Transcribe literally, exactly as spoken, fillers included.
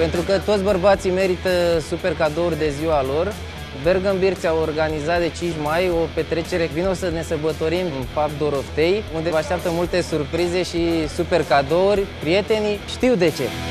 Pentru că toți bărbații merită super cadouri de ziua lor. Bergam Birți a organizat de cinci mai o petrecere. Vino să ne sărbătorim în pub Doroftei, unde vă așteaptă multe surprize și super cadouri. Prietenii știu de ce.